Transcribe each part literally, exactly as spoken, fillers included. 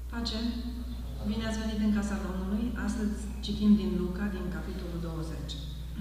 Pace! Bine ați venit în casa Domnului. Astăzi citim din Luca, din capitolul douăzeci.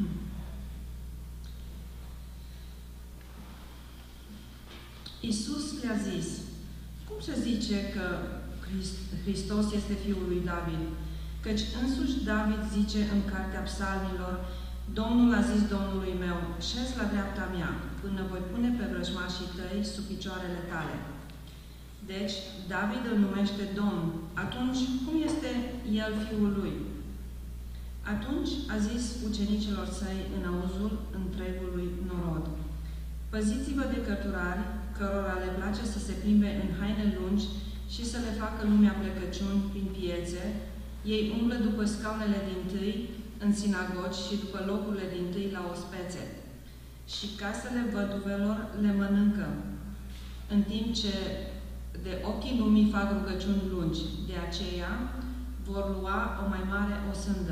Iisus le-a zis: cum se zice că Hristos este Fiul lui David? Căci însuși David zice în Cartea Psalmilor: Domnul a zis Domnului meu, șezi la dreapta mea, până voi pune pe vrăjmașii tăi sub picioarele tale. Deci, David îl numește Domn. Atunci, cum este el Fiul lui? Atunci a zis ucenicilor săi în auzul întregului norod: păziți-vă de cărturari, cărora le place să se plimbe în haine lungi și să le facă lumea plecăciuni prin piețe. Ei umblă după scaunele dintâi în sinagogi și după locurile dintâi la ospețe. Și casele văduvelor le mănâncă, în timp ce de ochii lumii fac rugăciuni lungi. De aceea vor lua o mai mare osândă.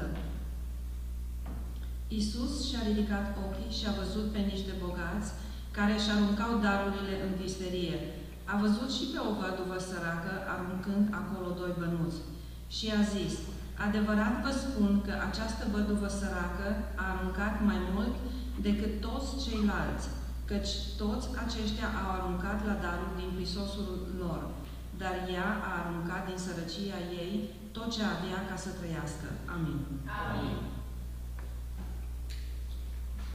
Iisus și-a ridicat ochii și a văzut pe niște bogați care își aruncau darurile în pisterie. A văzut și pe o văduvă săracă aruncând acolo doi bănuți. Și a zis: adevărat vă spun că această văduvă săracă a aruncat mai mult decât toți ceilalți, căci toți aceștia au aruncat la darul din prisosul lor, dar ea a aruncat din sărăcia ei tot ce avea ca să trăiască. Amin. Amin.